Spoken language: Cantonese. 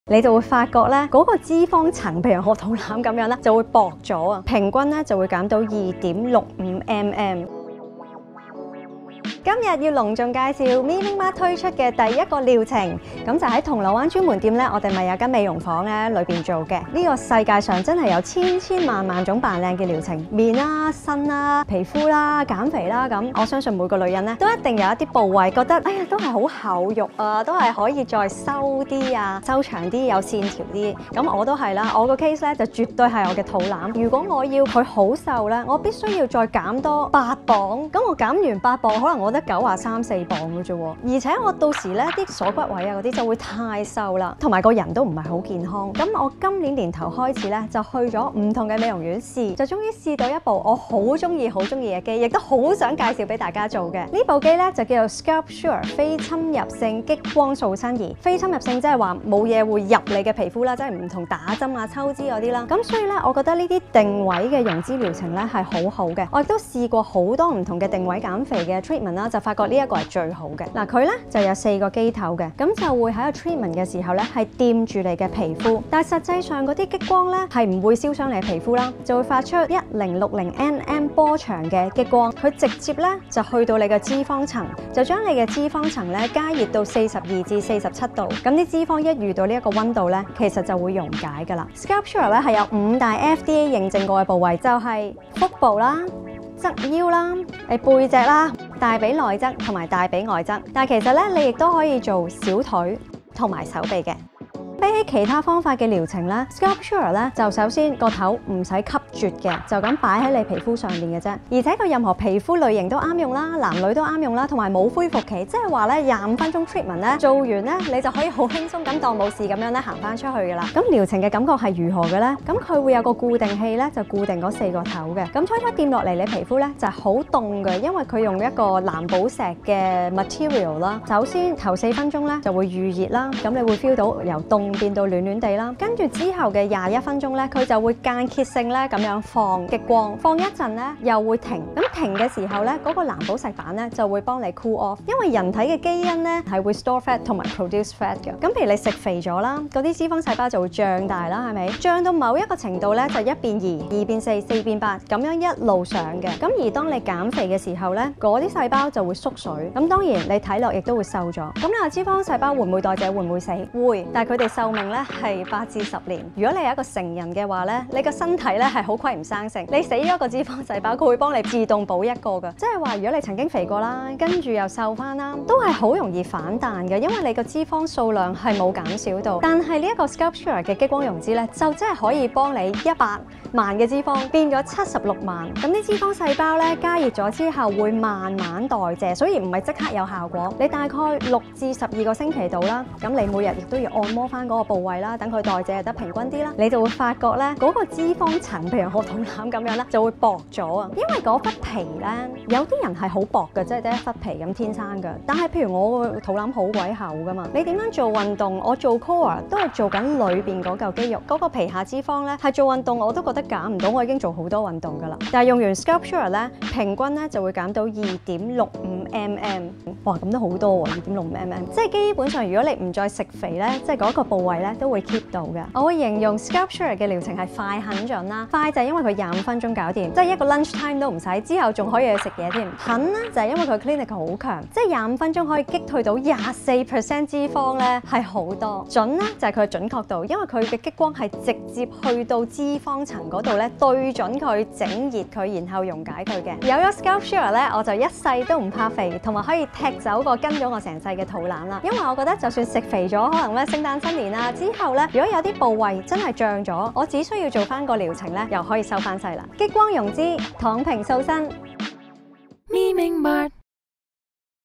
你就會發覺咧，嗰個脂肪層，譬如我肚腩咁樣咧，就會薄咗啊，平均咧就會減到2.65mm。今日要隆重介紹 Mi-Ming 推出嘅第一個療程，咁就喺銅鑼灣專門店咧，我哋咪有間美容房咧，裏邊做嘅。呢個世界上真係有千萬種扮靚嘅療程，面啦、身啦、皮膚啦、減肥啦，咁我相信每個女人咧都一定有一啲部位覺得，哎呀都係好厚肉啊，都係可以再收啲啊，收長啲，有線條啲。咁我都係啦，我個 case 咧就絕對係我嘅肚腩。如果我要佢好瘦咧，我必須要再減多8磅。咁我減完8磅，可能我得93、4磅嘅啫喎，而且我到時咧啲鎖骨位啊嗰啲就會太瘦啦，同埋個人都唔係好健康。咁我今年年頭開始咧就去咗唔同嘅美容院試，就終於試到一部我好中意嘅機，亦都好想介紹俾大家做嘅。呢部機咧就叫做 SculpSure 非侵入性激光塑身儀。非侵入性即係話冇嘢會入你嘅皮膚啦，即係唔同打針啊、抽脂嗰啲啦。咁所以咧，我覺得呢啲定位嘅溶脂療程咧係好好嘅。我亦都試過好多唔同嘅定位減肥嘅 treatment 啦，就發覺呢一個係最好嘅。嗱，佢咧就有4個機頭嘅，咁就會喺個 treatment 嘅時候咧係掂住你嘅皮膚，但係實際上嗰啲激光咧係唔會燒傷你嘅皮膚啦，就會發出1060nm 波長嘅激光，佢直接咧就去到你嘅脂肪層，就將你嘅脂肪層咧加熱到42至47度，咁啲脂肪一遇到呢一個溫度咧，其實就會溶解噶啦。SculpSure 咧係有5大 FDA 認證過嘅部位，就係腹部啦、側腰啦、你背脊啦、大髀內側同埋大髀外側，但係其實咧，你亦都可以做小腿同埋手臂嘅。比起其他方法嘅療程咧 ，SculpSure 咧就首先個頭唔使吸絕嘅，就咁擺喺你皮膚上面嘅啫。而且佢任何皮膚類型都啱用啦，男女都啱用啦，同埋冇恢復期，即係話咧25分鐘 treatment 咧做完咧，你就可以好輕鬆咁當冇事咁樣咧行翻出去噶啦。咁療程嘅感覺係如何嘅咧？咁佢會有個固定器咧，就固定嗰4個頭嘅。咁初掂落嚟你皮膚咧就係好凍嘅，因為佢用一個藍寶石嘅 material 啦。首先頭4分鐘咧就會預熱啦，咁你會 feel 到由凍變到暖暖地啦，跟住之後嘅21分鐘咧，佢就會間歇性咧咁樣放激光，放一陣咧又會停。咁停嘅時候咧，嗰個藍寶石板咧就會幫你 cool off，因為人體嘅基因咧係會 store fat 同埋 produce fat 嘅。咁譬如你食肥咗啦，嗰啲脂肪細胞就會脹大啦，係咪？脹到某一個程度咧，就1變2， 2變4， 4變8，咁樣一路上嘅。咁而當你減肥嘅時候咧，嗰啲細胞就會縮水。咁當然你睇落亦都會瘦咗。咁你話脂肪細胞會唔會代謝？會唔會死？會，但係佢哋壽命咧係8至10年。如果你係一個成人嘅話咧，你個身體咧係好鬼唔生性，你死咗個脂肪細胞，佢會幫你自動補一個㗎。即係話如果你曾經肥過啦，跟住又瘦翻啦，都係好容易反彈嘅，因為你個脂肪數量係冇減少到。但係呢一個 SculpSure 嘅激光溶脂咧，就真係可以幫你100萬嘅脂肪變咗76萬。咁啲脂肪細胞咧加熱咗之後會慢慢代謝，所以唔係即刻有效果。你大概6至12個星期到啦，咁你每日亦都要按摩翻嗰個部位啦，等佢代謝得平均啲啦，你就會發覺咧嗰個脂肪層，譬如我肚腩咁樣咧，就會薄咗啊。因為嗰忽皮咧，有啲人係好薄嘅，即係得一忽皮咁天生嘅。但係譬如我個肚腩好鬼厚噶嘛，你點樣做運動？我做 core 都係做緊裏邊嗰嚿肌肉，嗰個皮下脂肪咧係做運動我都覺得減唔到，我已經做好多運動噶啦。但係用完 SculpSure 咧，平均咧就會減到2.65mm。哇，咁都好多喎，2.65mm，即係基本上如果你唔再食肥咧，即係嗰個部位咧都會 keep 到嘅。我會形容 SculpSure 嘅療程係快狠準啦，快就係因為佢25分鐘搞掂，即係一個 lunch time 都唔使，之後仲可以去食嘢添。狠咧就係因為佢 clinical 好強，即係25分鐘可以擊退到24% 脂肪咧，係好多。準咧就係佢嘅準確度，因為佢嘅激光係直接去到脂肪層嗰度咧，對準佢，整熱佢，然後溶解佢嘅。有咗 SculpSure 咧，我就一世都唔怕肥，同埋可以踢走個跟咗我成世嘅肚腩啦。因為我覺得就算食肥咗，可能咧聖誕新年啊之後咧，如果有啲部位真係脹咗，我只需要做翻個療程咧，又可以收翻細啦。激光溶脂，躺平塑身。Mi-Ming Mart